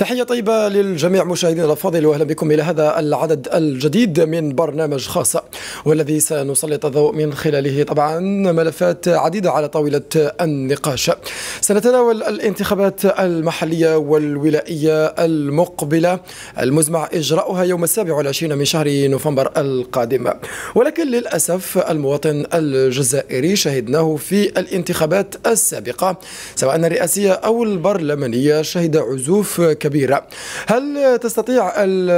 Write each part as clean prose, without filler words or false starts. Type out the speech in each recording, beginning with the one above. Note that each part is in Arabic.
تحية طيبة للجميع مشاهدينا الأفاضل، وأهلا بكم إلى هذا العدد الجديد من برنامج خاصة، والذي سنسلط الضوء من خلاله طبعا ملفات عديدة على طاولة النقاش. سنتناول الانتخابات المحلية والولائية المقبلة المزمع إجراؤها يوم 27 من شهر نوفمبر القادم، ولكن للأسف المواطن الجزائري شهدناه في الانتخابات السابقة سواء الرئاسية أو البرلمانية شهد عزوف كبيرة. هل تستطيع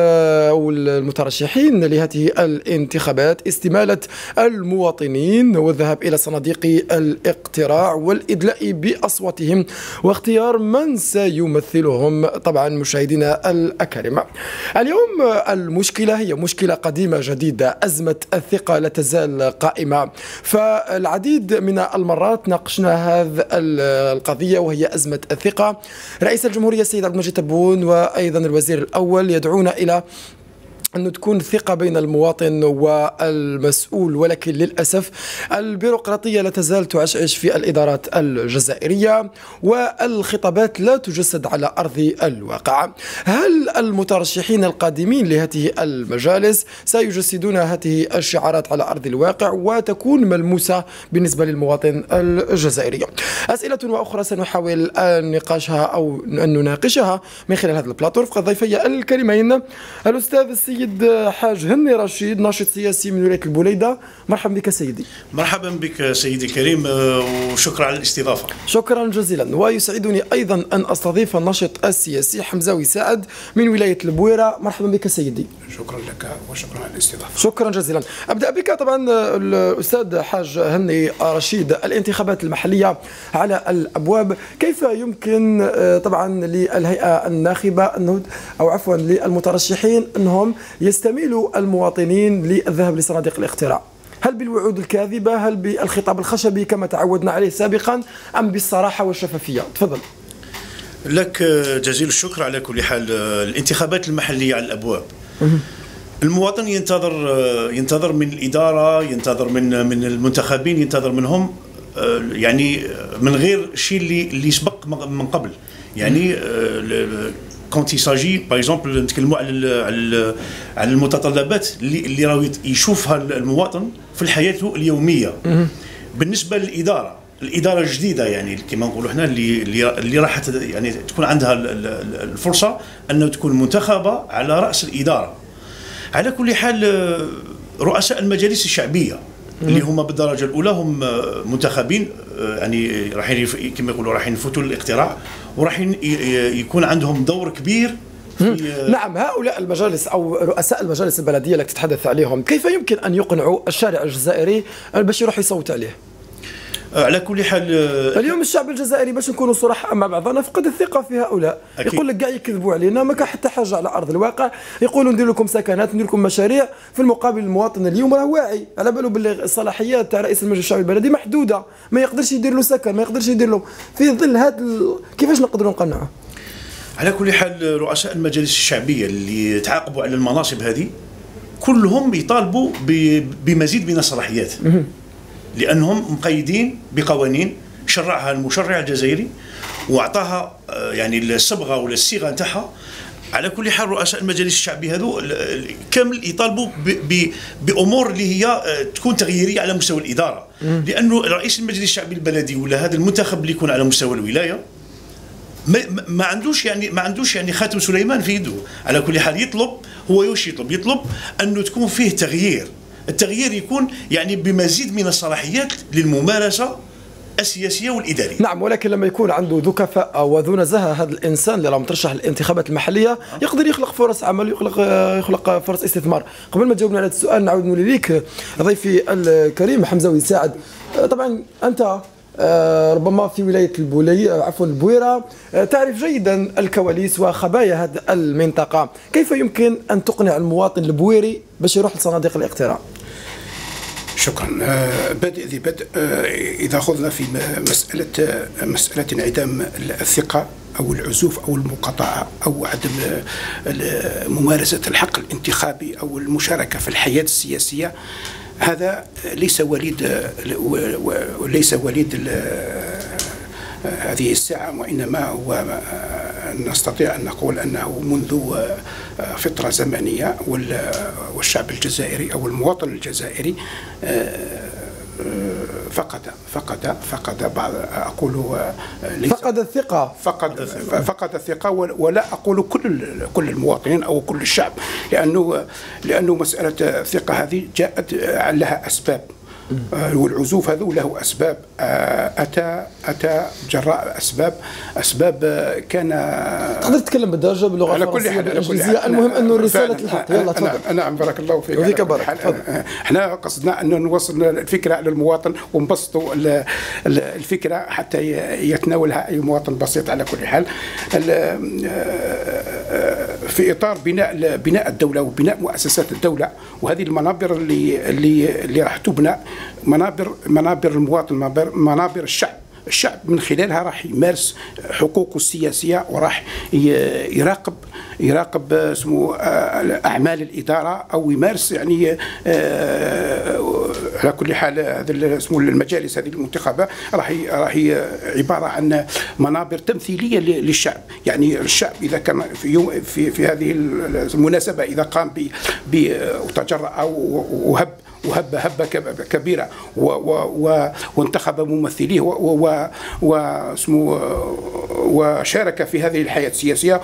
المترشحين لهذه الانتخابات استمالة المواطنين والذهاب إلى صناديق الاقتراع والإدلاء بأصواتهم واختيار من سيمثلهم؟ طبعا مشاهدينا الأكارم، اليوم المشكلة هي مشكلة قديمة جديدة، أزمة الثقة لا تزال قائمة. فالعديد من المرات ناقشنا هذه القضية وهي أزمة الثقة. رئيس الجمهورية السيد عبد المجيد تبون وأيضا الوزير الأول يدعون إلى أنه تكون ثقة بين المواطن والمسؤول، ولكن للأسف البيروقراطية لا تزال تعشعش في الإدارات الجزائرية والخطابات لا تجسد على أرض الواقع. هل المترشحين القادمين لهذه المجالس سيجسدون هذه الشعارات على أرض الواقع وتكون ملموسة بالنسبة للمواطن الجزائري؟ أسئلة وأخرى سنحاول أن نناقشها أو أن نناقشها من خلال هذا البلاطو رفقة ضيفي الكريمين الأستاذ السيد حاج هني رشيد، ناشط سياسي من ولاية البوليدة. مرحبا بك سيدي. مرحبا بك سيدي الكريم، وشكرا على الاستضافة. شكرا جزيلا. ويسعدني أيضا أن أستضيف الناشط السياسي حمزاوي سعد من ولاية البويرة. مرحبا بك سيدي. شكرا لك وشكرا على الاستضافة. شكرا جزيلا. أبدأ بك طبعا الأستاذ حاج هني رشيد، الانتخابات المحلية على الأبواب، كيف يمكن طبعا للهيئة الناخبة أنه أو عفوا للمترشحين أنهم يستميلوا المواطنين للذهاب لصناديق الاقتراع؟ هل بالوعود الكاذبة؟ هل بالخطاب الخشبي كما تعودنا عليه سابقا؟ أم بالصراحة والشفافية؟ تفضل. لك جزيل الشكر. على كل حال الانتخابات المحلية على الأبواب، المواطن ينتظر من الإدارة، ينتظر من المنتخبين، ينتظر منهم يعني من غير الشيء اللي سبق من قبل. يعني كونت يساجي باغ اكزومبل نتكلموا على المتطلبات اللي راهو يشوفها المواطن في حياته اليوميه. بالنسبه للاداره، الاداره الجديده يعني كما نقولوا احنا اللي راح يعني تكون عندها الفرصه انه تكون منتخبه على راس الاداره. على كل حال رؤساء المجالس الشعبيه اللي هما بالدرجه الاولى هم منتخبين، يعني راح كما يقولوا راح يفوتوا للاقتراع وراح يكون عندهم دور كبير في نعم. هؤلاء المجالس او رؤساء المجالس البلديه التي تتحدث عليهم، كيف يمكن ان يقنعوا الشارع الجزائري باش يروح يصوت عليه؟ على كل حال اليوم الشعب الجزائري باش نكونوا صراحة مع بعضنا فقد الثقة في هؤلاء. أكيد. يقول لك كاع يكذبوا علينا، ما كان حتى حاجة على أرض الواقع. يقولوا ندير لكم سكنات، ندير لكم مشاريع، في المقابل المواطن اليوم راه واعي على باله باللي الصلاحيات تاع رئيس المجلس الشعبي البلدي محدودة، ما يقدرش يدير له سكن، ما يقدرش يدير له في ظل هذا كيفاش نقدروا نقنعه؟ على كل حال رؤساء المجالس الشعبية اللي تعاقبوا على المناصب هذه كلهم يطالبوا بمزيد من الصلاحيات، لأنهم مقيدين بقوانين شرعها المشرع الجزائري واعطاها يعني الصبغه ولا الصيغه نتاعها. على كل حال رؤساء المجالس الشعبيه هذو كامل يطالبوا بامور اللي هي تكون تغييريه على مستوى الاداره، لانه رئيس المجلس الشعبي البلدي ولا هذا المنتخب اللي يكون على مستوى الولايه ما عندوش يعني خاتم سليمان في يده. على كل حال يطلب انه تكون فيه تغيير. التغيير يكون يعني بمزيد من الصلاحيات للممارسة السياسية والإدارية. نعم، ولكن لما يكون عنده ذو كفاءة وذو نزاهة هذا الإنسان اللي راه مترشح للانتخابات المحلية يقدر يخلق فرص عمل، يخلق فرص استثمار. قبل ما تجاوبنا على هذا السؤال نعود نولي ليك ضيفي الكريم حمزاوي سعد. طبعا أنت ربما في ولاية البويرة تعرف جيدا الكواليس وخبايا هذه المنطقة، كيف يمكن أن تقنع المواطن البويري باش يروح لصناديق الاقتراع؟ شكرا. بادئ ذي بدء، إذا أخذنا في مسألة انعدام الثقة أو العزوف أو المقاطعة أو عدم ممارسة الحق الانتخابي أو المشاركة في الحياة السياسية، هذا ليس وليد هذه الساعة، وإنما هو نستطيع أن نقول أنه منذ فترة زمنية والشعب الجزائري أو المواطن الجزائري فقد بعض أقول فقد الثقة، فقد الثقة، ولا أقول كل المواطنين أو كل الشعب، لأنه مسألة الثقة هذه جاءت لها أسباب، والعزوف هذا له أسباب، أتى جراء أسباب كان. تقدر تتكلم بالدرجة باللغة الفرنسية بالإنجليزية، المهم أنه رسالة الحق. يلا تفضل. نعم بارك الله فيك. وفيك بارك. احنا قصدنا أن نوصل الفكرة للمواطن ونبسطوا الفكرة حتى يتناولها أي مواطن بسيط. على كل حال في إطار بناء الدولة وبناء مؤسسات الدولة، وهذه المنابر اللي راح تبنى منابر المواطن، منابر الشعب من خلالها راح يمارس حقوقه السياسية، وراح يراقب اسمه أعمال الإدارة، أو يمارس يعني على كل حال هذا اسمه المجالس هذه المنتخبة راح عبارة عن منابر تمثيلية للشعب. يعني الشعب إذا كان في هذه المناسبة إذا قام وتجرأ وهب هبة كبيرة وانتخب ممثليه وشارك في هذه الحياة السياسية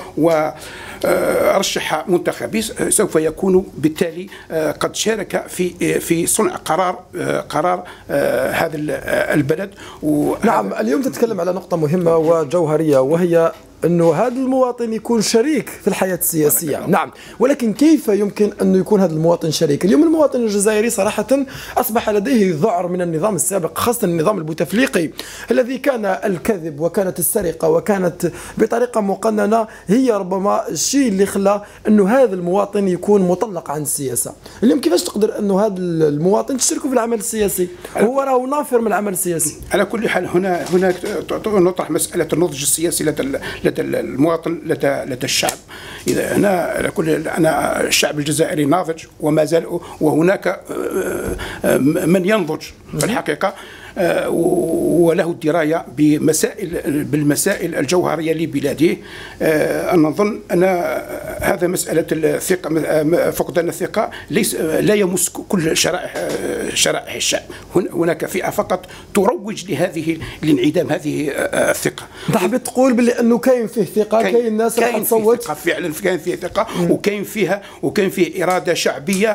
ورشح منتخبيه، سوف يكون بالتالي قد شارك في صنع قرار هذا البلد. نعم، اليوم تتكلم على نقطة مهمة وجوهرية، وهي أنه هذا المواطن يكون شريك في الحياة السياسية. نعم، ولكن كيف يمكن أنه يكون هذا المواطن شريك؟ اليوم المواطن الجزائري صراحة أصبح لديه ذعر من النظام السابق، خاصة النظام البوتفليقي الذي كان الكذب وكانت السرقة وكانت بطريقة مقننة هي ربما الشيء اللي خلى أنه هذا المواطن يكون مطلق عن السياسة. اليوم كيفاش تقدر أنه هذا المواطن تشاركه في العمل السياسي؟ هو راه نافر من العمل السياسي. على كل حال هنا نطرح مسألة النضج السياسي لدى المواطن، لدى الشعب. إذا أنا الشعب الجزائري ناضج وما زال، وهناك من ينضج في الحقيقة وله الدراية بالمسائل الجوهرية لبلاده. أنا نظن أن هذا مسألة الثقة، فقدان الثقة لا يمس كل شرائح الشعب. هناك فئة فقط تروج لانعدام هذه الثقة. أنت حبيت تقول بلي أنه كاين فيه ثقة، كاين ناس راح تصوت فعلا، كاين فيه ثقة وكاين فيه إرادة شعبية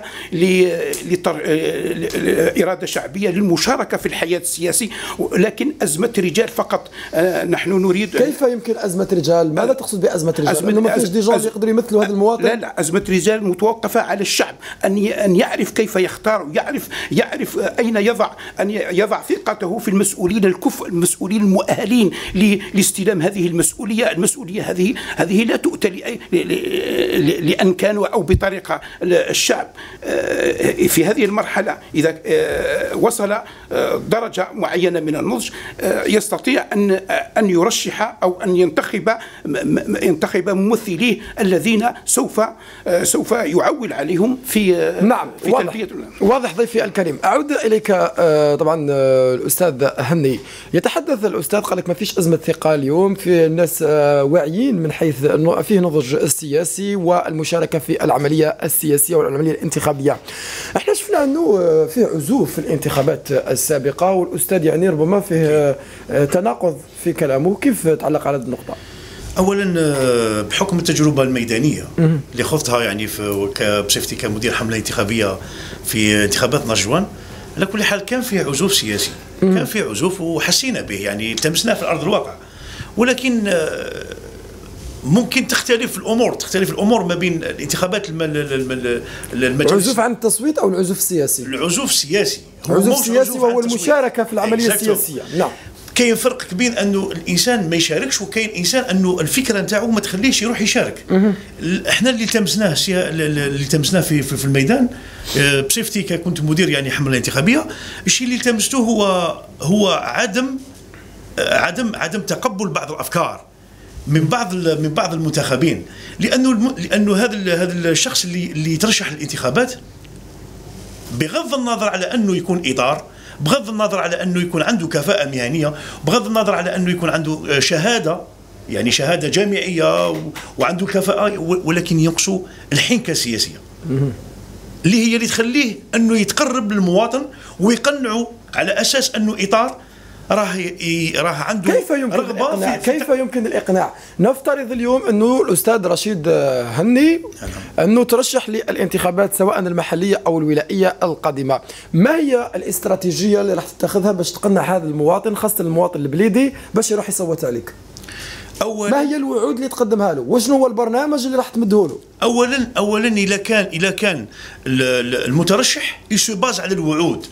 إرادة شعبية للمشاركة في الحياة السياسي، لكن أزمة رجال فقط. نحن نريد. كيف يمكن أزمة رجال؟ ماذا تقصد بأزمة رجال؟ أنه ما فيش دي جون يقدروا يمثلوا هذا المواطن؟ لا، أزمة رجال متوقفة على الشعب أن يعرف كيف يختار، يعرف أين يضع ثقته في المسؤولين الكفء، المسؤولين المؤهلين لاستلام هذه المسؤولية. المسؤولية هذه لا تؤتى لأن كانوا أو بطريقة. الشعب في هذه المرحلة إذا وصل درجة معينة من النضج يستطيع أن يرشح أو أن ينتخب ممثليه الذين سوف يعول عليهم في نعم في واضح ضيفي الكريم. أعود إليك. طبعا الأستاذ هني يتحدث، الأستاذ قال لك ما فيش أزمة ثقة اليوم، في الناس واعيين من حيث أنه فيه نضج السياسي والمشاركة في العملية السياسية والعملية الانتخابية. احنا شفنا أنه فيه عزوف في الانتخابات السابقة، والأستاذ يعني ربما فيه تناقض في كلامه. كيف تعلق على هذه النقطة؟ اولا بحكم التجربه الميدانيه اللي خضتها يعني بصفتي كمدير حمله انتخابيه في انتخابات نجوان، على كل حال كان فيه عزوف سياسي، كان فيه عزوف وحسينا به، يعني تمسناه في ارض الواقع. ولكن ممكن تختلف الامور ما بين الانتخابات المجلس. العزوف عن التصويت او العزوف السياسي؟ العزوف السياسي. العزوف السياسي وهو المشاركه في العمليه السياسيه. نعم. كاين فرق كبير انه الانسان ما يشاركش، وكاين انسان انه الفكره نتاعو ما تخليش يروح يشارك. احنا اللي تمسناه في الميدان بصفتي كنت مدير يعني حمله انتخابيه، الشيء اللي تمسته هو عدم تقبل بعض الافكار من بعض المنتخبين، لانه هذا الشخص اللي يترشح للانتخابات بغض النظر على انه يكون ادار، بغض النظر على انه يكون عنده كفاءة مهنية، بغض النظر على انه يكون عنده شهادة يعني شهاده جامعيه وعنده كفاءه، ولكن ينقصوا الحنكه السياسيه اللي هي اللي تخليه انه يتقرب للمواطن ويقنعه على اساس انه اطار راه عنده كيف يمكن الإقناع؟ كيف يمكن الإقناع؟ نفترض اليوم أنه الأستاذ رشيد هني أنه ترشح للانتخابات سواء المحلية أو الولائية القادمة، ما هي الاستراتيجية اللي راح تتخذها باش تقنع هذا المواطن، خاصة المواطن البليدي، باش يروح يصوت عليك؟ ما هي الوعود اللي تقدمها له؟ وشنو هو البرنامج اللي راح تمده له؟ اولا اذا كان المترشح يسباز على الوعود،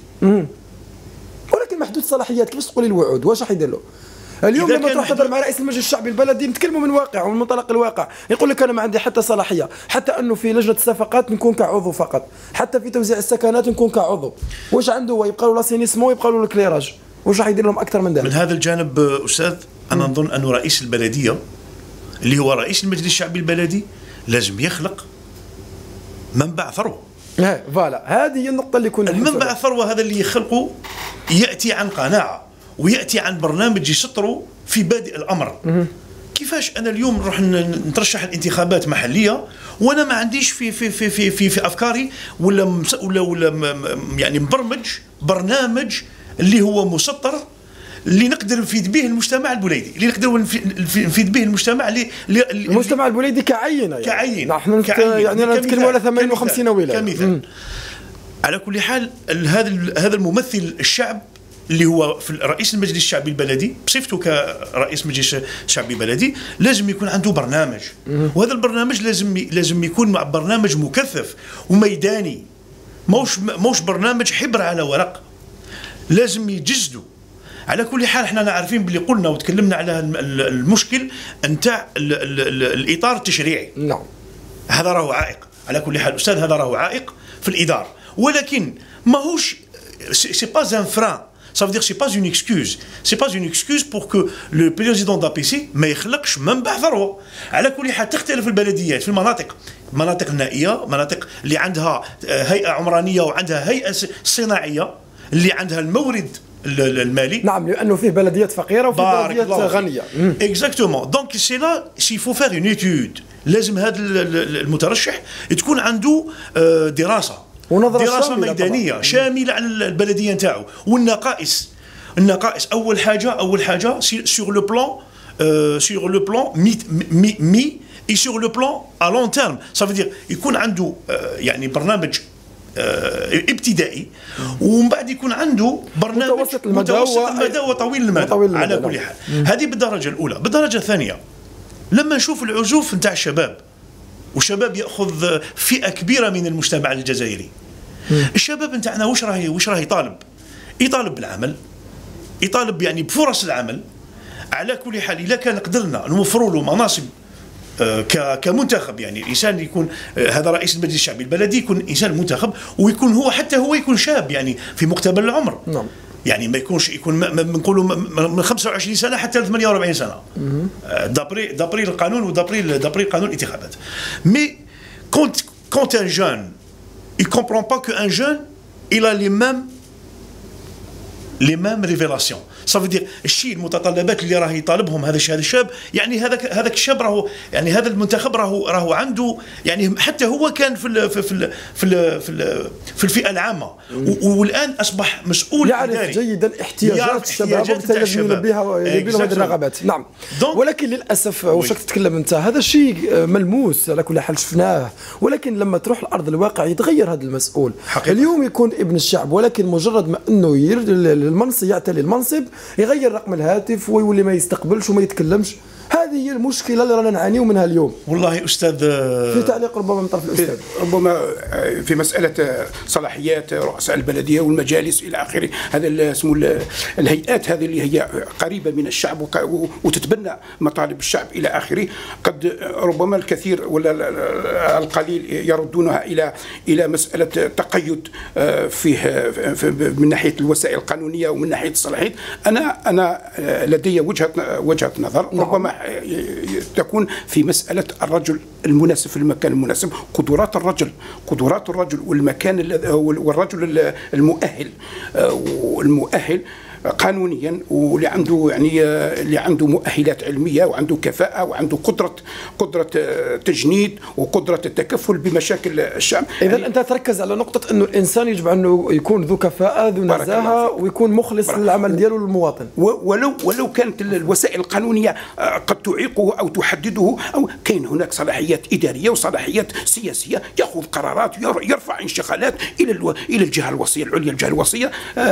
ولكن محدود الصلاحيات، كيفاش تقولي الوعود؟ واش راح يدير له؟ اليوم لما تروح تهضر مع رئيس المجلس الشعبي البلدي نتكلموا من واقع ومن منطلق الواقع، يقول لك انا ما عندي حتى صلاحيه، حتى انه في لجنه الصفقات نكون كعضو فقط، حتى في توزيع السكنات نكون كعضو، واش عنده هو؟ يبقى له لاسينيسمون، يبقى له الكليراج، واش راح يدير لهم اكثر من ذلك؟ من هذا الجانب استاذ انا نظن انه رئيس البلديه اللي هو رئيس المجلس الشعبي البلدي لازم يخلق منبع ثروه. فوالا هذه هي النقطه اللي كنا المنبع الثروه هذا اللي يخلقه ياتي عن قناعه وياتي عن برنامج يسطره في بادئ الامر. كيفاش انا اليوم نروح نترشح الانتخابات محليه وانا ما عنديش في افكاري ولا يعني مبرمج برنامج اللي هو مسطر اللي نقدر نفيد به المجتمع البليدي، اللي نقدر نفيد به المجتمع المجتمع البليدي كعينه، يعني كعين نحن يعني نتكلموا على 58 ولايه كمثال. على كل حال هذا الممثل الشعب اللي هو في رئيس المجلس الشعبي البلدي بصفته كرئيس مجلس شعبي بلدي لازم يكون عنده برنامج، وهذا البرنامج لازم يكون مع برنامج مكثف وميداني، موش برنامج حبر على ورق، لازم يجسده. على كل حال احنا عارفين باللي قلنا وتكلمنا على المشكل نتاع الاطار التشريعي. نعم. هذا راهو عائق، على كل حال استاذ هذا راهو عائق في الاداره، ولكن ماهوش سي با ان فران، ça veut dire c'est pas une excuse pour que le président d'APC ما يخلقش منبع ثروه. على كل حال تختلف البلديات في المناطق النائيه، مناطق اللي عندها هيئه عمرانيه وعندها هيئه صناعيه اللي عندها المورد المالي. نعم، لانه فيه بلديات فقيره وفيه بلديات غنيه. اكزاكتومون. دونك سي لا سي فو فير اون ايتود، لازم هذا المترشح تكون عنده دراسه ميدانيه شامله على البلديه نتاعو والنقائص. اول حاجه سور لو بلان مي et sur le plan à long terme. Ça veut dire يكون عنده يعني برنامج ابتدائي ومن بعد يكون عنده برنامج متوسط المدى وطويل المدى. على كل حال هذه بالدرجه الاولى. بالدرجه الثانيه لما نشوف العزوف نتاع الشباب، والشباب ياخذ فئه كبيره من المجتمع الجزائري، الشباب نتاعنا واش راه يطالب بالعمل، يطالب يعني بفرص العمل. على كل حال اذا كان قدرنا نوفروا له مناصب كمنتخب، يعني انسان يكون هذا رئيس المجلس الشعبي البلدي يكون انسان منتخب ويكون هو حتى هو يكون شاب يعني في مقتبل العمر. نعم. يعني ما يكونش يكون نقولوا من 25 سنه حتى 48 سنه دابري القانون ودابري قانون الانتخابات. مي quand un jeune il comprend pas que un jeune il a les mêmes révélations. Ça veut dire الشيء المتطلبات اللي راه يطالبهم هذا الشاب، يعني هذاك الشاب راهو يعني هذا المنتخب راهو عنده يعني حتى هو كان في الفئه العامه والان اصبح مسؤول يعرف جيدا احتياجات الشباب وبالتالي لازم يلبي لهم هذه الرغبات. نعم. ولكن للاسف واش تتكلم انت هذا الشيء ملموس على كل حال شفناه، ولكن لما تروح لارض الواقع يتغير هذا المسؤول. حقيقة. اليوم يكون ابن الشعب ولكن مجرد ما انه المنصب يعتلي المنصب يغير رقم الهاتف ويولي ما يستقبلش وما يتكلمش. هذه هي المشكله اللي رانا نعانيو منها اليوم. والله استاذ في تعليق ربما من طرف الاستاذ، ربما في مساله صلاحيات رؤساء البلديه والمجالس الى اخره، هذا اسمه الهيئات هذه اللي هي قريبه من الشعب وتتبنى مطالب الشعب الى اخره، قد ربما الكثير ولا القليل يردونها الى مساله تقيد فيه من ناحيه الوسائل القانونيه ومن ناحيه الصلاحيات. انا لدي وجهه نظر ربما تكون في مسألة الرجل المناسب في المكان المناسب، قدرات الرجل والمكان والرجل المؤهل قانونيا، واللي عنده يعني اللي عنده مؤهلات علميه وعنده كفاءه وعنده قدره تجنيد وقدره التكفل بمشاكل الشعب. اذا انت تركز على نقطه انه الانسان يجب انه يكون ذو كفاءه ذو نزاهه ويكون مخلص للعمل ديالو للمواطن، ولو كانت الوسائل القانونيه قد تعيقه او تحدده، او كاين هناك صلاحيات اداريه وصلاحيات سياسيه، ياخذ قرارات يرفع انشغالات الى الجهه الوصيه العليا، الجهه الوصيه،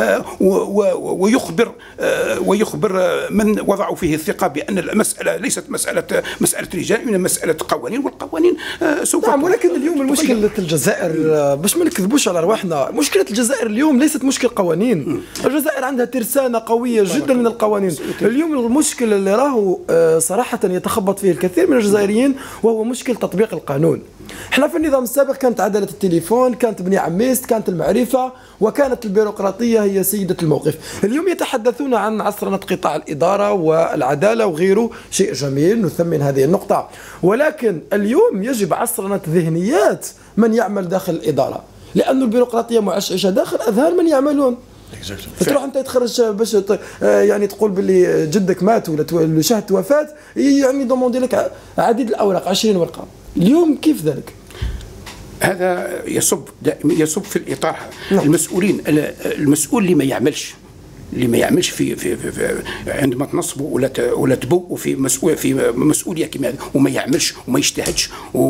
ويخبر من وضعوا فيه الثقه بان المساله ليست مساله رجال، من مساله قوانين، والقوانين سوف نعم. ولكن اليوم المشكله الجزائر، باش ما نكذبوش على رواحنا، مشكله الجزائر اليوم ليست مشكل قوانين. الجزائر عندها ترسانه قويه جدا من القوانين. اليوم المشكل اللي راهو صراحه يتخبط فيه الكثير من الجزائريين وهو مشكل تطبيق القانون. احنا في النظام السابق كانت عداله التليفون، كانت بني عميست، كانت المعرفه، وكانت البيروقراطيه هي سيده الموقف. اليوم يتحدثون عن عصرنه قطاع الاداره والعداله وغيره، شيء جميل نثمن هذه النقطه، ولكن اليوم يجب عصرنه ذهنيات من يعمل داخل الاداره، لأن البيروقراطيه معشعشه داخل اذهان من يعملون. تروح انت تخرج باش يعني تقول باللي جدك مات ولا شهدت وفاه، يعني دوموندي لك عديد الاوراق 20 ورقه. اليوم كيف ذلك؟ هذا يصب في الاطار. المسؤولين، المسؤول اللي ما يعملش في عندما تنصبوا ولا تبوءوا في مسؤوليه كما هذه، وما يعملش وما يجتهدش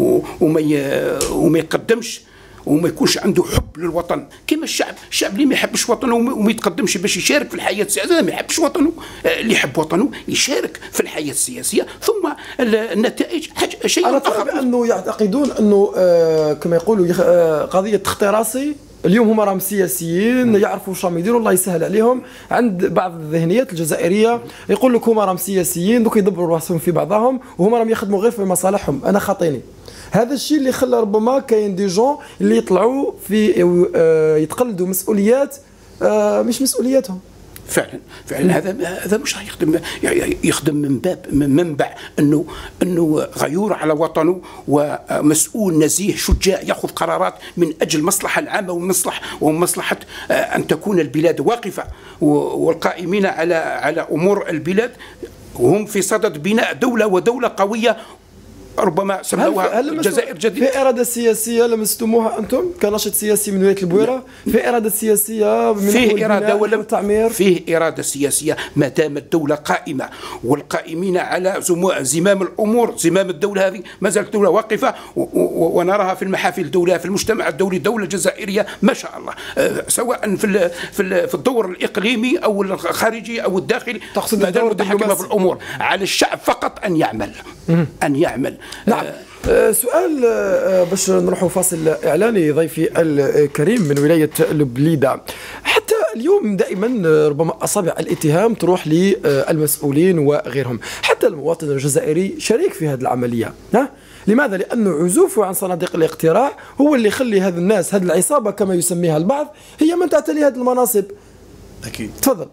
وما يقدمش وما يكونش عنده حب للوطن كما الشعب اللي ما يحبش وطنه وما يتقدمش باش يشارك في الحياه السياسيه، ما يحبش وطنه. اللي يحب وطنه يشارك في الحياه السياسيه، ثم النتائج شيء اخر. بانه يعتقدون انه كما يقولوا قضيه تخطي راسي. اليوم هما راهم سياسيين يعرفوا واش راهم يديروا، الله يسهل عليهم. عند بعض الذهنيات الجزائريه يقول لك هما راهم سياسيين دوك يدبروا راسهم في بعضهم وهما راهم يخدموا غير في مصالحهم، انا خاطيني. هذا الشيء اللي خلى ربما كاين دي جون اللي يطلعوا في يتقلدوا مسؤوليات مش مسؤولياتهم. فعلا هذا مش يخدم من منبع انه غيور على وطنه ومسؤول نزيه شجاع ياخذ قرارات من اجل المصلحه العامه ومصلحه ان تكون البلاد واقفه، والقائمين على امور البلاد وهم في صدد بناء دوله ودوله قويه ربما سموها الجزائر جديدة. في إرادة سياسية لمستموها أنتم كناشط سياسي من ولاية البويرة؟ في إرادة سياسية من فيه إرادة ولا تعمير؟ فيه إرادة سياسية ما دام الدولة قائمة والقائمين على زمام الأمور، زمام الدولة هذه ما زالت دولة واقفة، ونراها في المحافل الدولية، في المجتمع الدولي دولة جزائرية ما شاء الله، سواء في الدور الإقليمي أو الخارجي أو الداخلي. تقصد ما دام متحكمة في الأمور، على الشعب فقط أن يعمل. نعم. سؤال باش نروحوا فاصل إعلاني. ضيفي الكريم من ولاية البليدة، حتى اليوم دائما ربما أصابع الاتهام تروح للمسؤولين وغيرهم، حتى المواطن الجزائري شريك في هذه العملية. لماذا؟ لأنه عزوفه عن صناديق الاقتراع هو اللي يخلي هذا الناس، هذه العصابة كما يسميها البعض، هي من تعتلي هذه المناصب. أكيد. تفضل.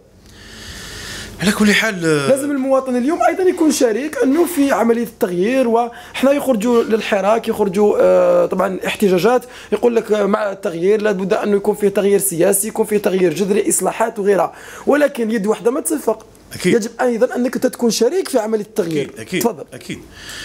على كل حال لازم المواطن اليوم ايضا يكون شريك انه في عمليه التغيير، وحنا يخرجوا للحراك، يخرجوا طبعا احتجاجات، يقول لك مع التغيير لابد انه يكون فيه تغيير سياسي، يكون فيه تغيير جذري، اصلاحات وغيرها، ولكن يد واحده ما تصفق. أكيد. يجب ايضا انك تكون شريك في عمليه التغيير. أكيد. تفضل. اكيد.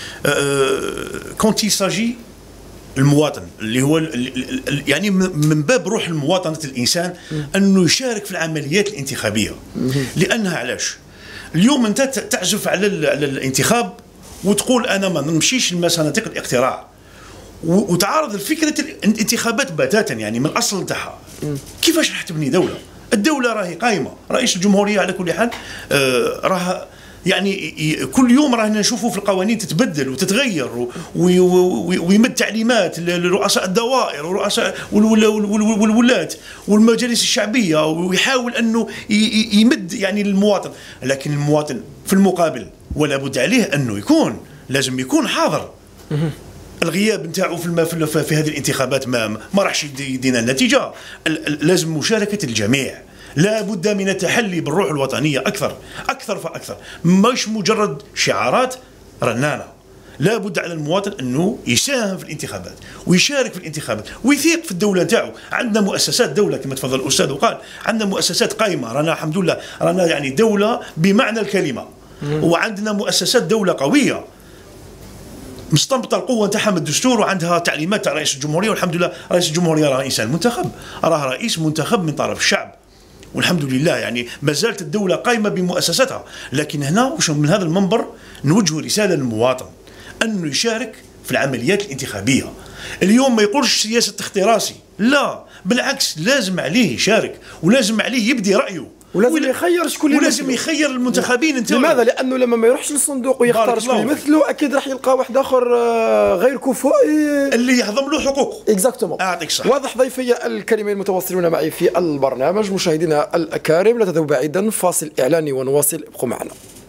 كونت يساجي المواطن اللي هو يعني من باب روح المواطنة الإنسان أنه يشارك في العمليات الانتخابية. لأنها علاش؟ اليوم أنت تعزف على الانتخاب وتقول أنا ما نمشيش لمصناديق الاقتراع، وتعارض الفكرة الانتخابات بتاتا، يعني من الأصل نتاعها. كيفاش راح تبني دولة؟ الدولة راهي قائمة، رئيس الجمهورية على كل حال راها يعني كل يوم رانا نشوفوا في القوانين تتبدل وتتغير ويمد تعليمات لرؤساء الدوائر ورؤساء والولاة والمجالس الشعبية، ويحاول أنه يمد يعني للمواطن، لكن المواطن في المقابل ولا بد عليه أنه لازم يكون حاضر. الغياب نتاعو في هذه الانتخابات ما راحش يدينا النتيجة. لازم مشاركة الجميع، لا بد من التحلي بالروح الوطنية أكثر فأكثر، مش مجرد شعارات رنانة. لابد على المواطن انه يساهم في الانتخابات ويشارك في الانتخابات ويثيق في الدوله نتاعو. عندنا مؤسسات دوله كما تفضل الاستاذ وقال، عندنا مؤسسات قائمه، رانا الحمد لله رانا يعني دوله بمعنى الكلمه، وعندنا مؤسسات دوله قويه مستنبطه القوه نتاعها من الدستور، وعندها تعليمات تاع رئيس الجمهوريه، والحمد لله رئيس الجمهوريه راه انسان منتخب، راه رئيس منتخب من طرف الشعب، والحمد لله يعني ما زالت الدوله قائمه بمؤسساتها. لكن هنا واش من هذا المنبر نوجه رساله للمواطن انه يشارك في العمليات الانتخابيه. اليوم ما يقولش سياسه اختراسي، لا بالعكس، لازم عليه يشارك ولازم عليه يبدي رايه، ولازم يخير شكون اللي ولازم يخير المنتخبين نتاعو. لماذا؟ لانه لما ما يروحش للصندوق ويختار شكون يمثله اكيد راح يلقى واحد اخر غير كفؤ اللي يهضم له حقوقه. اكزاكتومون. اعطيك صح. واضح ضيفي الكريمين المتواصلون معي في البرنامج. مشاهدينا الاكارم لا تذهبوا بعيدا، فاصل اعلاني ونواصل، ابقوا معنا.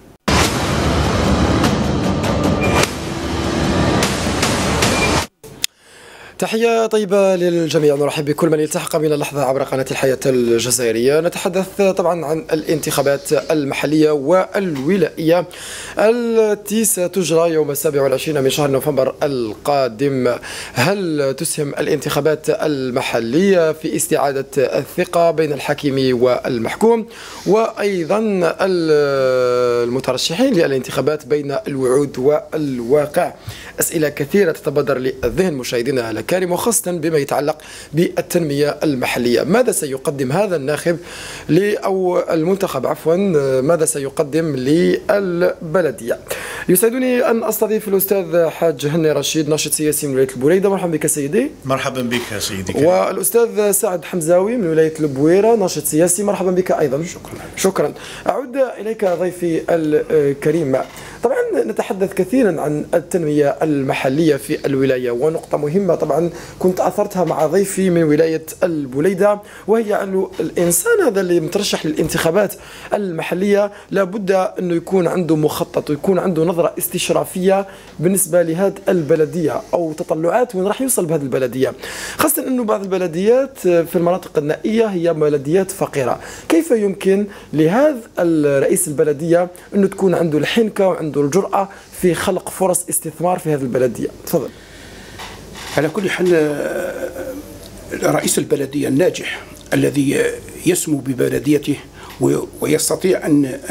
تحية طيبة للجميع، نرحب بكل من يلتحق بنا اللحظة عبر قناة الحياة الجزائرية. نتحدث طبعا عن الانتخابات المحلية والولائية التي ستجرى يوم 27 من شهر نوفمبر القادم. هل تسهم الانتخابات المحلية في استعادة الثقة بين الحاكم والمحكوم، وأيضا المترشحين للانتخابات بين الوعود والواقع؟ أسئلة كثيرة تتبادر للذهن مشاهدينا الكرام، وخاصة بما يتعلق بالتنمية المحلية. ماذا سيقدم هذا الناخب أو المنتخب عفوا، ماذا سيقدم للبلدية؟ يسعدني أن أستضيف الأستاذ حاج هني رشيد، ناشط سياسي من ولاية البويرة. مرحبا بك سيدي. مرحبا بك يا سيدي. والأستاذ سعد حمزاوي من ولاية البويرة، ناشط سياسي. مرحبا بك أيضا. شكرا. أعود إليك ضيفي الكريم. طبعا نتحدث كثيرا عن التنمية المحلية في الولاية، ونقطة مهمة طبعا كنت أثرتها مع ضيفي من ولاية البوليدة، وهي أن الإنسان هذا اللي مترشح للانتخابات المحلية لابد أنه يكون عنده مخطط ويكون عنده نظرة استشرافية بالنسبة لهذه البلدية أو تطلعات وين راح يوصل بهذه البلدية، خاصة أنه بعض البلديات في المناطق النائية هي بلديات فقيرة. كيف يمكن لهذا الرئيس البلدية أنه تكون عنده الحنكة وعنده الجرأة في خلق فرص استثمار في هذه البلدية؟ تفضل. على كل حال، رئيس البلدية الناجح الذي يسمو ببلديته ويستطيع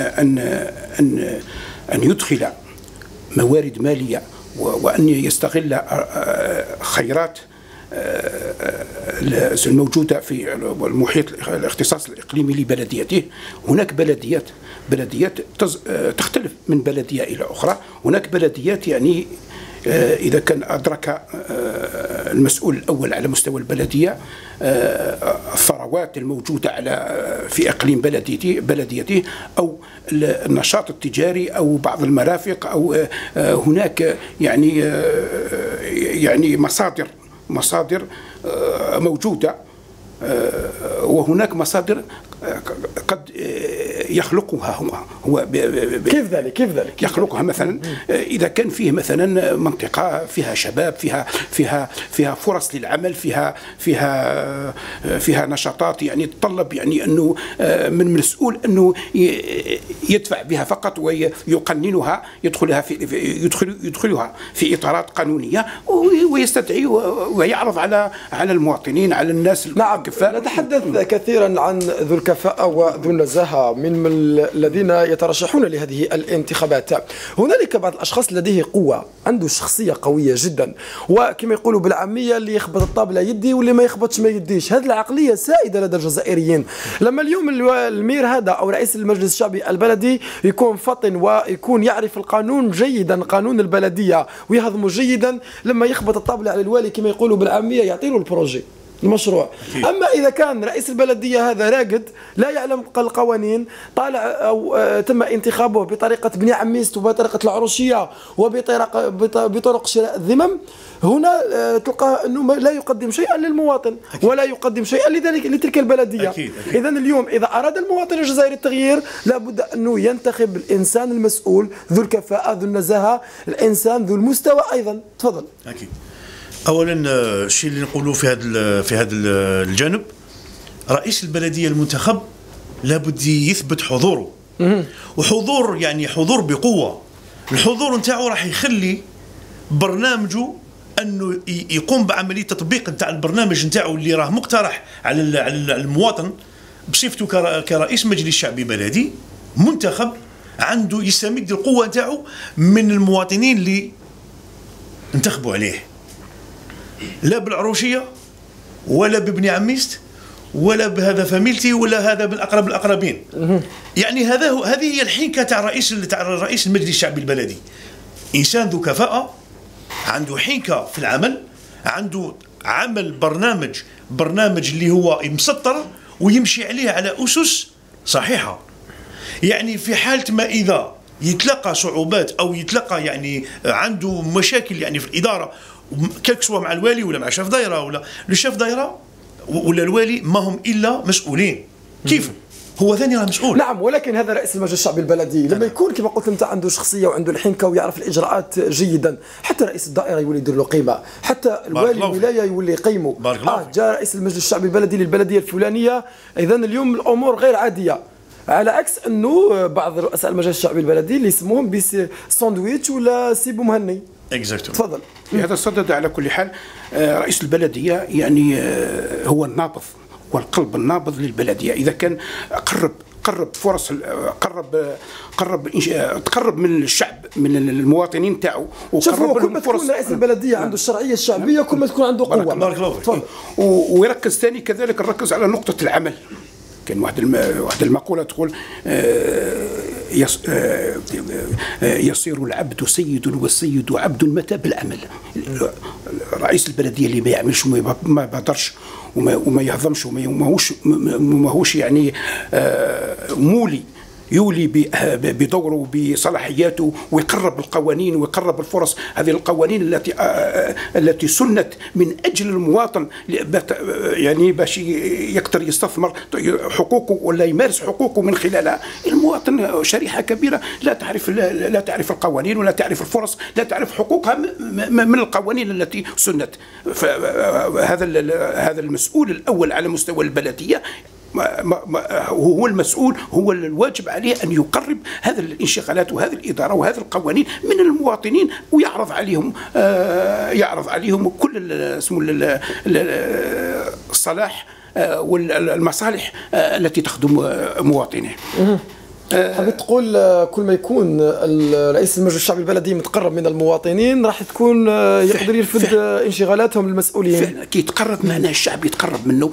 أن يدخل موارد مالية وأن يستغل خيرات الموجودة في المحيط الاختصاص الإقليمي لبلديته. هناك بلديات تختلف من بلدية إلى أخرى. هناك بلديات يعني إذا كان أدرك المسؤول الأول على مستوى البلدية الثروات الموجودة في إقليم بلديته أو النشاط التجاري أو بعض المرافق أو هناك يعني مصادر موجودة، وهناك مصادر قد يخلقها هو كيف ذلك يخلقها. مثلا إذا كان فيه مثلا منطقة فيها شباب، فيها فرص للعمل، فيها نشاطات يعني تتطلب يعني أنه من المسؤول أنه يدفع بها فقط ويقننها، يدخلها في إطارات قانونية ويستدعي ويعرض على المواطنين، على الناس الكفاء. نعم، نتحدث كثيرا عن ذو الكفاءة وذو النزاهة من الذين يترشحون لهذه الانتخابات. هنالك بعض الأشخاص لديه قوة، عنده شخصية قوية جدا، وكما يقولوا بالعامية اللي يخبط الطابلة يدي واللي ما يخبطش ما يديش. هذه العقلية سائدة لدى الجزائريين. لما اليوم المير هذا أو رئيس المجلس الشعبي البلدي يكون فطن ويكون يعرف القانون جيدا، قانون البلدية، ويهضمه جيدا، لما يخبط الطابلة على الوالي كما يقولوا بالعامية يعطيله البروجي المشروع. أما إذا كان رئيس البلدية هذا راقد لا يعلم القوانين، طالع أو تم انتخابه بطريقة بني عميست وبطريقة العروشية وبطرق شراء الذمم، هنا تلقى أنه لا يقدم شيئا للمواطن ولا يقدم شيئا لتلك البلدية. إذا اليوم إذا أراد المواطن الجزائري التغيير لابد أنه ينتخب الإنسان المسؤول ذو الكفاءة ذو النزاهة، الإنسان ذو المستوى أيضا. تفضل. أكيد. اولا الشيء اللي نقولوا في هذا الجانب، رئيس البلديه المنتخب لابد يثبت حضوره، وحضور يعني حضور بقوه. الحضور نتاعو راح يخلي برنامجه انه يقوم بعمليه تطبيق نتاع البرنامج نتاعو اللي راه مقترح على المواطن بصفته كرئيس مجلس شعبي بلدي منتخب، عنده يستمد القوه نتاعو من المواطنين اللي انتخبوا عليه، لا بالعروشيه ولا بابن عميست ولا بهذا فاميلتي ولا هذا من اقرب الاقربين. يعني هذه هي الحنكه تاع رئيس المجلس الشعبي البلدي، انسان ذو كفاءه، عنده حنكه في العمل، عنده عمل برنامج اللي هو مسطر ويمشي عليه على اسس صحيحه. يعني في حاله ما اذا يتلقى صعوبات او يتلقى يعني عنده مشاكل يعني في الاداره كسوا مع الوالي ولا مع شاف دايره ولا الشاف دايره ولا الوالي، ما هم الا مسؤولين. كيف هو ثاني راه مسؤول. نعم، ولكن هذا رئيس المجلس الشعبي البلدي لما يكون كما قلت انت عنده شخصيه وعنده الحنكه ويعرف الاجراءات جيدا، حتى رئيس الدائره يولي يدير له قيمه، حتى الوالي الولايه يولي يقيمه. جاء رئيس المجلس الشعبي البلدي للبلديه الفلانيه، اذا اليوم الامور غير عاديه، على عكس انه بعض رؤساء المجلس الشعبي البلدي اللي يسموهم بساندويتش ولا سيبو مهني. تفضل. في هذا الصدد على كل حال رئيس البلديه يعني هو النابض والقلب النابض للبلديه. اذا كان قرب فرص، تقرب من الشعب، من المواطنين تاعو، وقرب كل ما تكون رئيس البلديه عنده الشرعيه الشعبيه كل ما تكون عنده قوه. بارك الله. ويركز ثاني كذلك نركز على نقطه العمل. كان واحد المقوله تقول يصير العبد سيد والسيد عبد متى بالعمل. رئيس البلديه اللي ما يعملش ما بادرش وما يهضمش وما هوش يعني يولي بدوره بصلاحياته ويقرب القوانين ويقرب الفرص. هذه القوانين التي سنت من اجل المواطن يعني باش يقدر يستثمر حقوقه ولا يمارس حقوقه من خلالها. المواطن شريحه كبيره لا تعرف القوانين ولا تعرف الفرص، لا تعرف حقوقها من القوانين التي سنت. هذا المسؤول الاول على مستوى البلديه هو المسؤول، هو الواجب عليه أن يقرب هذه الانشغالات وهذه الإدارة وهذه القوانين من المواطنين ويعرض عليهم كل الصلاح والمصالح التي تخدم مواطنيه. حبيت تقول كل ما يكون رئيس المجلس الشعبي البلدي متقرب من المواطنين راح تكون يقدر يرفد انشغالاتهم المسؤولين. كي يتقرب معناه الشعب يتقرب منه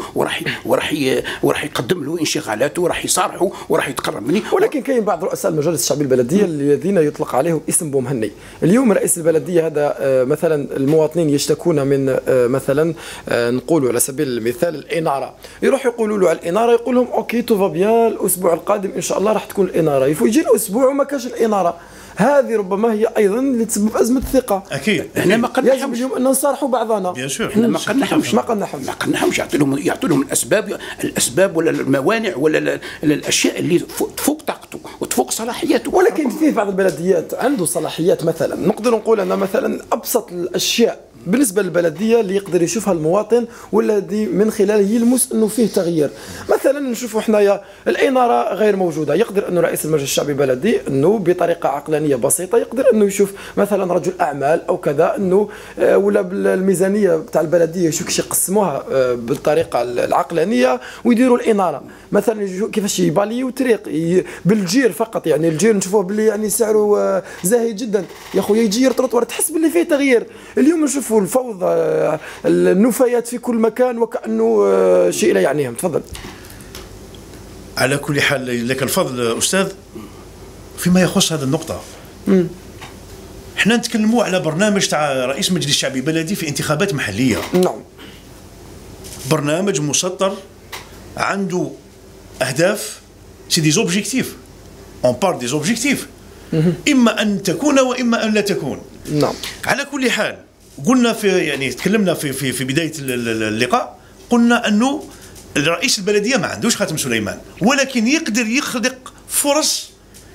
وراح يقدم له انشغالاته وراح يصارحه وراح يتقرب منه. ولكن كاين بعض رؤساء المجالس الشعبي البلديه الذين يطلق عليهم اسم بومهني. اليوم رئيس البلديه هذا مثلا المواطنين يشتكون من مثلا نقولوا على سبيل المثال الاناره، يروح يقولوا له على الاناره يقول لهم اوكي تو فا بيان، الاسبوع القادم ان شاء الله راح تكون الاناره، يجي له اسبوع وما كاش الاناره. هذه ربما هي ايضا اللي تسبب ازمه الثقه. اكيد احنا ما قلناهمش اليوم ان نصارحوا بعضنا. احنا ما قلناهمش يعطوا لهم الاسباب ولا الموانع ولا الاشياء اللي تفوق طاقته وتفوق صلاحياته. ولكن في بعض البلديات عنده صلاحيات، مثلا نقدر نقول ان مثلا ابسط الاشياء بالنسبه للبلديه اللي يقدر يشوفها المواطن والذي من خلاله يلمس انه فيه تغيير. مثلا نشوفوا حنايا الاناره غير موجوده، يقدر انه رئيس المجلس الشعبي البلدي انه بطريقه عقلانيه بسيطه يقدر انه يشوف مثلا رجل اعمال او كذا انه ولا بالميزانيه تاع البلديه يشوف كيفاش يقسموها بالطريقه العقلانيه ويديروا الاناره. مثلا كيفاش يباليو الطريق بالجير فقط، يعني الجير نشوفوه باللي يعني سعره زاهي جدا، يا خويا يجي يرطرط تحس باللي فيه تغيير. اليوم نشوف الفوضى النفايات في كل مكان وكأنه شيء لا يعنيهم. تفضل. على كل حال لك الفضل أستاذ فيما يخص هذه النقطة. احنا نتكلموا على برنامج تاع رئيس مجلس الشعبي بلدي في انتخابات محلية. نعم. برنامج مسطر عنده أهداف، سي دي زوبجيكتيف. اون بار دي زوبجيكتيف. إما أن تكون وإما أن لا تكون. نعم. على كل حال قلنا تكلمنا في بداية اللقاء، قلنا أنه رئيس البلدية ما عندوش خاتم سليمان، ولكن يقدر يخلق فرص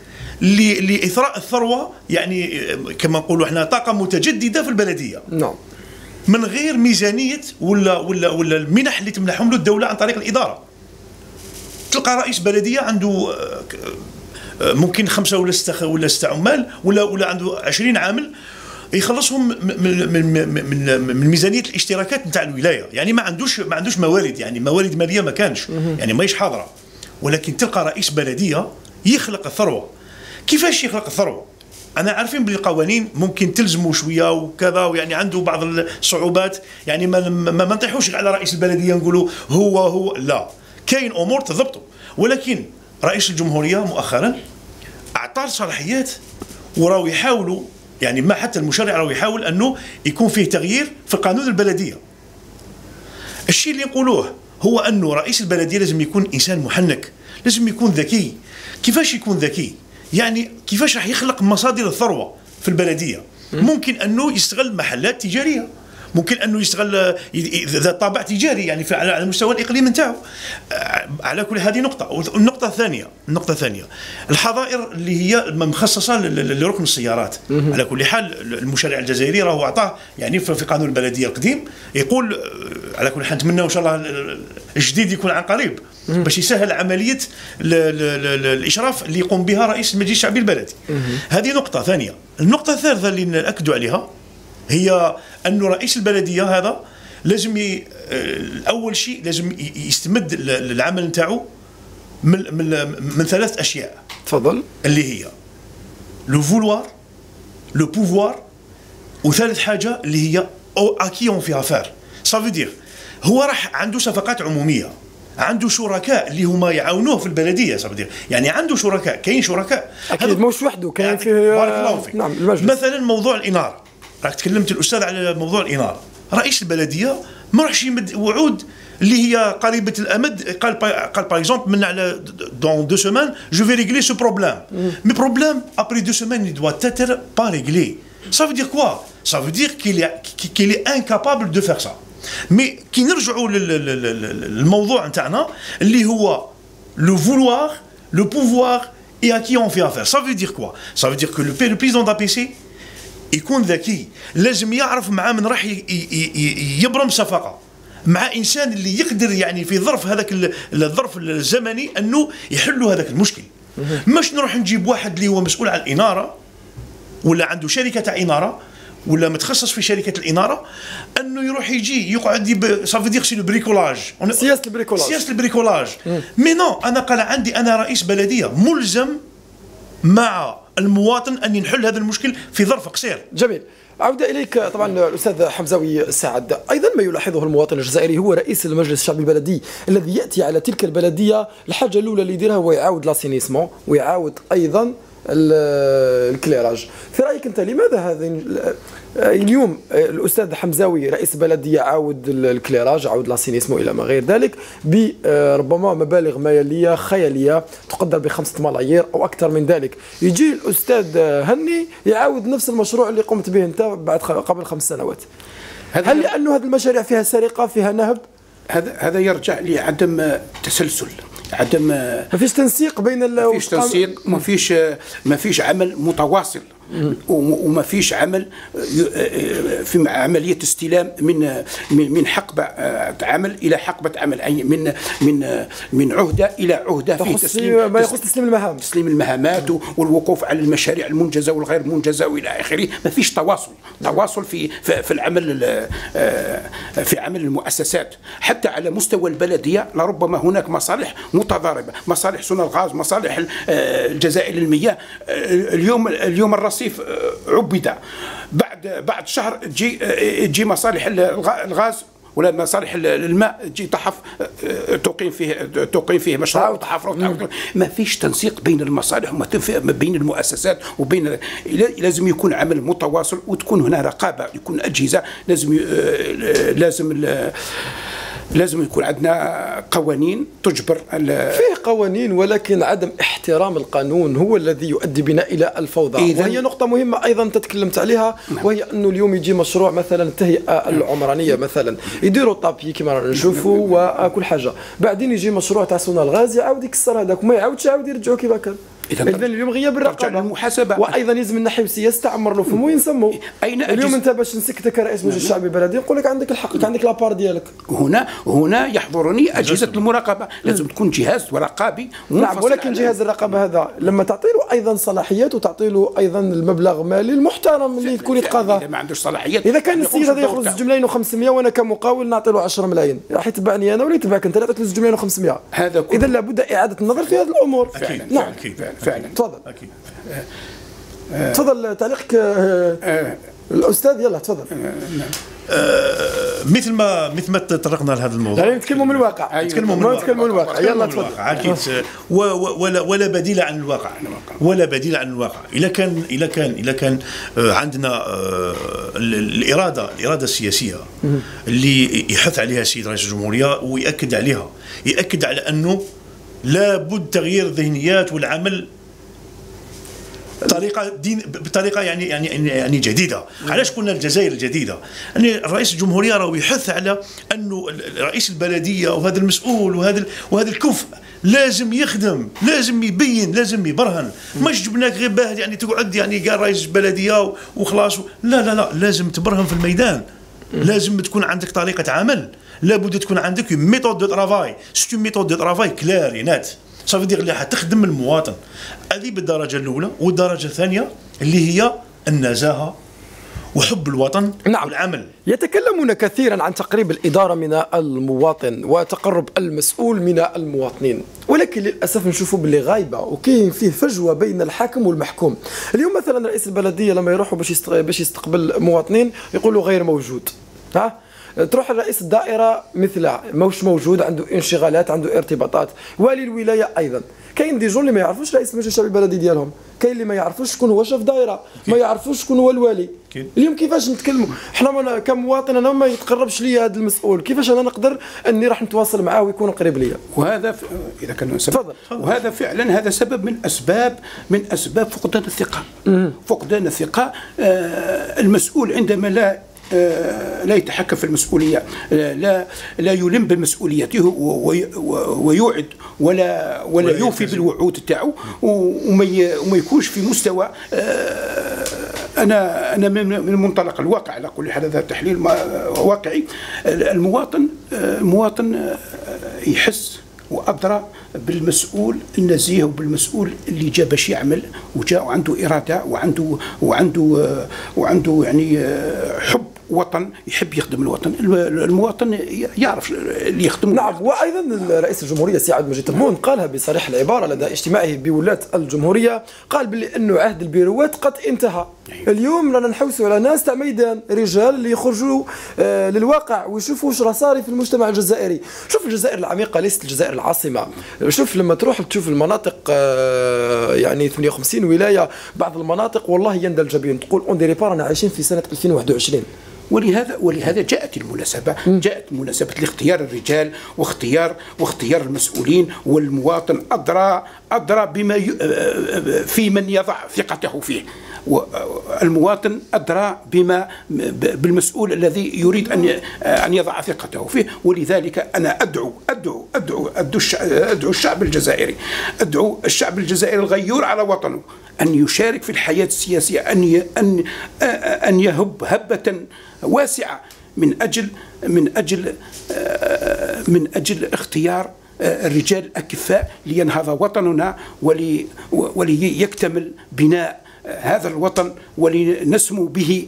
لإثراء الثروة، يعني كما نقولوا احنا طاقة متجددة في البلدية. نعم. من غير ميزانية ولا المنح اللي تمنحهم له الدولة عن طريق الإدارة. تلقى رئيس بلدية عنده ممكن 5 ولا 6 عمال ولا عنده 20 عامل، يخلصهم من ميزانيه الاشتراكات نتاع الولايه، يعني ما عندوش موارد، يعني موارد ماليه ما كانش، يعني ماهيش حاضره. ولكن تلقى رئيس بلديه يخلق الثروه. كيفاش يخلق الثروه؟ انا عارفين بالقوانين ممكن تلزموا شويه وكذا، ويعني عنده بعض الصعوبات، يعني ما نطيحوش على رئيس البلديه نقولوا هو لا، كاين امور تضبطوا. ولكن رئيس الجمهوريه مؤخرا اعطى صلاحيات، وراو يحاولوا، يعني ما حتى المشرع راهو يحاول انه يكون فيه تغيير في قانون البلديه. الشيء اللي نقولوه هو انه رئيس البلديه لازم يكون انسان محنك، لازم يكون ذكي. كيفاش يكون ذكي؟ يعني كيفاش راح يخلق مصادر الثروه في البلديه؟ ممكن انه يستغل محلات تجاريه، ممكن انه يستغل ذا طابع تجاري، يعني على المستوى الاقليمي نتاعو. على كل هذه نقطه. النقطه الثانيه الحظائر اللي هي مخصصه لركن السيارات. على كل حال المشرع الجزائري راهو اعطاه، يعني في قانون البلديه القديم يقول، على كل حال نتمنى ان شاء الله الجديد يكون عن قريب باش يسهل عمليه الاشراف اللي يقوم بها رئيس المجلس الشعبي البلدي. هذه نقطه ثانيه. النقطه الثالثه اللي ناكدوا عليها هي أنه رئيس البلدية هذا لازم أول شيء لازم يستمد العمل نتاعو من ثلاث أشياء. تفضل. اللي هي لو فولوار، لو بوفوار، وثالث حاجة اللي هي أكي أون في أفير. صافي دير هو راح عنده صفقات عمومية، عنده شركاء اللي هما يعاونوه في البلديه. صافي دير يعني عنده شركاء، كاين شركاء اكيد مش وحده، كاين فيه بارك الله فيك. نعم المجلس. مثلا موضوع الاناره، راك تكلمت الاستاذ على موضوع الاناره. رئيس البلديه ما راحش يمد وعود اللي هي قريبه الامد. قال باغ اكزومبل من على دون 2 سيمان جو في ريغلي سو بروبليم، مي بروبليم ابري 2 سيمان دوا تاتر با ريغلي. Ça veut dire quoi? Ça veut dire qu'il est incapable de faire ça. مي كي نرجعوا للموضوع نتاعنا اللي هو لو فولوار، لو بوفوار اي ا كي اون في افير. Ça veut dire quoi? Ça veut dire que le président d'APC يكون ذكي، لازم يعرف مع من راح يبرم صفقه، مع انسان اللي يقدر يعني في ظرف هذاك الظرف الزمني انه يحلوا هذاك المشكل. مش نروح نجيب واحد اللي هو مسؤول عن الاناره ولا عنده شركه تاع اناره ولا متخصص في شركه الاناره، انه يروح يجي يقعد صافي دير سي لو بريكولاج، سياسه البريكولاج. مي نو، انا قال عندي انا رئيس بلديه ملزم مع المواطن ان ينحل هذا المشكل في ظرف قصير. جميل. عودة إليك طبعا الأستاذ حمزاوي سعد. أيضا ما يلاحظه المواطن الجزائري هو رئيس المجلس الشعبي البلدي الذي يأتي على تلك البلدية، الحاجة الأولى اللي يديرها هو يعاود لاسينيسمون ويعاود أيضا الكليراج. في رأيك أنت لماذا هذا اليوم الأستاذ حمزاوي رئيس بلدية عاود الكليراج، عاود لاسينيسمون إلى ما غير ذلك بربما مبالغ مالية خيالية تقدر ب5 ملايير أو أكثر من ذلك، يجي الأستاذ هني يعاود نفس المشروع اللي قمت به أنت قبل 5 سنوات؟ هل لأنه هذه المشاريع فيها سرقة، فيها نهب؟ هذا يرجع لعدم تسلسل، عدم ما فيش تنسيق بين ما فيش تنسيق، ما فيش عمل متواصل، وما فيش عمل في عمليه استلام من حقبه عمل الى حقبه عمل، اي من عهده الى عهده، في تسليم ما يخص تسليم المهامات والوقوف على المشاريع المنجزه والغير منجزه والى اخره. ما فيش تواصل في العمل، في عمل المؤسسات. حتى على مستوى البلديه لربما هناك مصالح متضاربه، مصالح صنع الغاز، مصالح الجزائر للمياه. اليوم الرصيف عبد، بعد شهر تجي مصالح الغاز ولا مصالح الماء تجي تحف تقيم فيه مشروع وتحفر. ما فيش تنسيق بين المصالح وما بين المؤسسات وبين. لازم يكون عمل متواصل وتكون هنا رقابه، يكون اجهزه، لازم يكون عندنا قوانين تجبر. فيه قوانين ولكن عدم احترام القانون هو الذي يؤدي بنا إلى الفوضى. وهي نقطة مهمة أيضا تتكلمت عليها، وهي أنه اليوم يجي مشروع مثلا التهيئة العمرانية مثلا يديروا طابي كما نشوفوا وكل حاجة، بعدين يجي مشروع تاع صنع الغاز يعاود يكسر هذاك وما يعاودش يعاود يرجعوا كيما كان. إذا اليوم غياب الرقابة المحاسبة، وأيضا يلزم النحي سياسي تعمر له فمو ينسموا. اليوم أنت باش نسكتك رئيس مجلس الشعبي البلدي نقول لك عندك الحق، عندك لابار ديالك. هنا يحضرني أجهزة المراقبة، لازم تكون جهاز رقابي. نعم، ولكن جهاز الرقابة هذا لما تعطي له أيضا صلاحيات وتعطي له أيضا المبلغ المالي المحترم اللي يكون يتقاضى. إذا ما عندوش صلاحيات، إذا كان السيد هذا ياخذ 2 ملايين و500 وأنا كمقاول نعطي له 10 ملايين، راح يتبعني أنا ولا يتبعك أنت اللي عطيت له 2 ملايين و500. إذا لابد إعادة النظر في هذه الأمور. أكيد. نعم فعلا. تفضل. تفضل تعليقك الأستاذ، يلا تفضل. مثل ما تطرقنا لهذا الموضوع، يعني نتكلموا من الواقع. نتكلموا من الواقع. يلا تفضل. اكيد. ولا بديل عن الواقع. ولا بديل عن الواقع. اذا كان عندنا الاراده السياسيه اللي يحث عليها السيد رئيس الجمهوريه ويأكد عليها، يأكد على انه لابد تغيير الذهنيات والعمل بطريقه يعني جديده. علاش قلنا الجزائر الجديده؟ يعني رئيس الجمهوريه راه يحث على انه رئيس البلديه وهذا المسؤول وهذا الكفء لازم يخدم، لازم يبين، لازم يبرهن. مش جبناك غير باه يعني تقعد يعني قال رئيس البلديه وخلاص. لا، لازم تبرهن في الميدان. لازم تكون عندك طريقه عمل، لابد تكون عندك ميثود دو طرافاي. سي ميثود دو طرافاي كلاري نات، صافي دير اللي حتخدم المواطن. هذه بالدرجه الاولى. والدرجه الثانيه اللي هي النزاهه وحب الوطن. نعم. والعمل. يتكلمون كثيرا عن تقريب الإدارة من المواطن وتقرب المسؤول من المواطنين، ولكن للأسف نشوفوا باللي غايبة وكاين فيه فجوة بين الحاكم والمحكوم. اليوم مثلا رئيس البلدية لما يروحوا باش يستقبل مواطنين يقولوا غير موجود. تروح رئيس الدائرة مثله مش موجود، عنده انشغالات، عنده ارتباطات. والي الولاية أيضا. كاين دي جون اللي ما يعرفوش رئيس المجلس الشعبي البلدي ديالهم، كاين اللي ما يعرفوش شكون هو شاف دائرة، ما يعرفوش شكون هو الوالي. اليوم كيفاش نتكلموا حنا كمواطن؟ انا ما يتقربش لي هذا المسؤول، كيفاش انا نقدر اني راح نتواصل معاه ويكون قريب ليا؟ وهذا اذا كان سبب، وهذا فعلا هذا سبب من اسباب فقدان الثقة. فقدان الثقة. المسؤول عندما لا يتحكم في المسؤولية، لا يلم بمسؤوليته ويوعد ولا يوفي بالوعود تاعو، وما يكونش في مستوى. أنا من منطلق الواقع على كل حال، هذا تحليل واقعي. المواطن يحس وأدرى بالمسؤول النزيه وبالمسؤول اللي جا باش يعمل وجا وعنده إرادة وعنده يعني حب وطن، يحب يخدم الوطن. المواطن يعرف اللي يخدم. نعم. وايضا رئيس الجمهوريه سي عبد المجيد تبون قالها بصريح العباره لدى اجتماعه بولاة الجمهوريه، قال باللي انه عهد البيروات قد انتهى. اليوم رانا نحوسوا على ناس تاع ميدان، رجال اللي يخرجوا للواقع ويشوفوا واش راه صاري في المجتمع الجزائري. شوف الجزائر العميقه ليست الجزائر العاصمه. شوف لما تروح تشوف المناطق يعني 58 ولايه، بعض المناطق والله يندى الجبين، تقول اون ديري با رانا عايشين في سنه 2021. ولهذا جاءت المناسبة لاختيار الرجال واختيار المسؤولين. والمواطن أدرى بما في من يضع ثقته فيه. المواطن أدرى بالمسؤول الذي يريد أن يضع ثقته فيه. ولذلك أنا أدعو الشعب الجزائري، أدعو الشعب الجزائري الغيور على وطنه أن يشارك في الحياة السياسية، أن يهب هبة واسعة من أجل اختيار الرجال الأكفاء لينهض وطننا وليكتمل بناء هذا الوطن ولنسمو به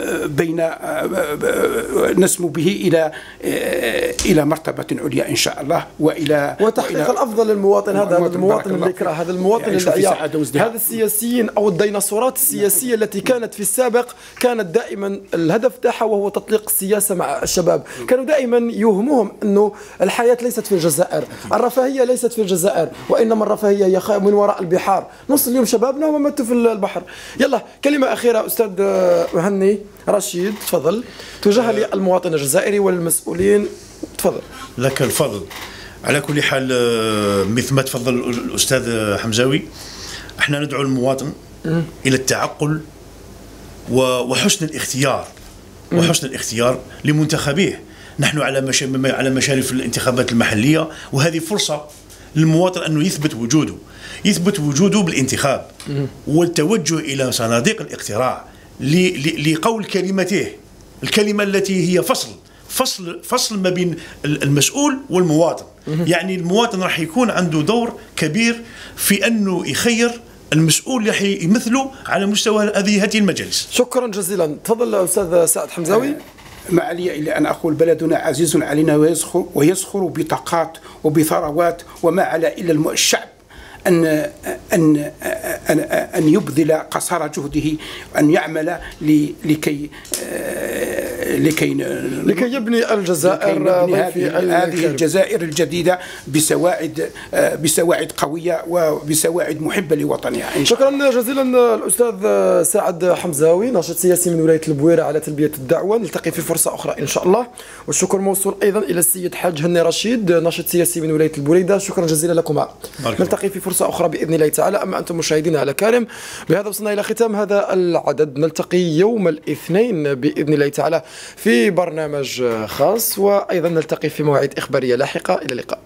إلى مرتبة عليا إن شاء الله، وتحقيق الأفضل للمواطن. هذا المواطن اللي يكره، هذا المواطن اللي هذا السياسيين أو الديناصورات السياسية التي كانت في السابق كانت دائما الهدف تاعها وهو تطليق السياسة مع الشباب. كانوا دائما يوهموهم أنه الحياة ليست في الجزائر، الرفاهية ليست في الجزائر، وإنما الرفاهية هي من وراء البحار. نص اليوم شبابنا هم ماتوا في البحر. يلا كلمة أخيرة أستاذ مهني رشيد، تفضل توجهها للمواطن الجزائري والمسؤولين. تفضل. لك الفضل. على كل حال مثل ما تفضل الأستاذ حمزاوي، احنا ندعو المواطن إلى التعقل وحسن الاختيار لمنتخبيه. نحن على مشارف الانتخابات المحلية، وهذه فرصة للمواطن أنه يثبت وجوده بالانتخاب والتوجه إلى صناديق الاقتراع لقول كلمته، الكلمة التي هي فصل ما بين المسؤول والمواطن. يعني المواطن راح يكون عنده دور كبير في أنه يخير المسؤول اللي راح يمثله على مستوى هذه المجالس. شكرا جزيلا. تفضل أستاذ سعد حمزاوي. ما علي إلا أن أقول بلدنا عزيز علينا ويزخر بطاقات وبثروات، وما على إلا الشعب أن يبذل قصارى جهده، أن يعمل لكي يبني الجزائر، هذه الجزائر الجديدة بسواعد قوية وبسواعد محبة لوطنها. شكرا جزيلا الأستاذ سعد حمزاوي، ناشط سياسي من ولاية البويرة، على تلبية الدعوة. نلتقي في فرصة أخرى إن شاء الله. والشكر موصول أيضا إلى السيد حاج هني رشيد، ناشط سياسي من ولاية البوريدة. شكرا جزيلا لكما. نلتقي في فرصة أخرى بإذن الله تعالى. أما أنتم مشاهدينا الكرام، بهذا وصلنا إلى ختام هذا العدد. نلتقي يوم الاثنين بإذن الله تعالى في برنامج خاص، وأيضا نلتقي في مواعيد إخبارية لاحقة. إلى اللقاء.